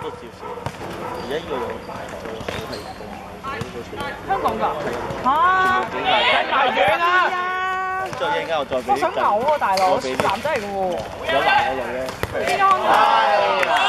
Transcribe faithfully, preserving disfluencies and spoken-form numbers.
多少少。而家呢個有大學嘅水係同呢個水。 香港㗎？嚇！大遠啊！ 再一陣間我再俾。 我想嘔喎，大佬，男仔嚟嘅喎。 有男有女嘅。 邊安啊？